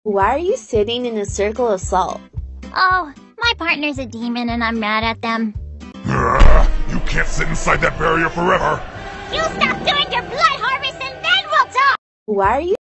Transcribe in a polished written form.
Why are you sitting in a circle of salt? Oh, my partner's a demon and I'm mad at them. You can't sit inside that barrier forever! You stop doing your blood harvest and then we'll talk! Why are you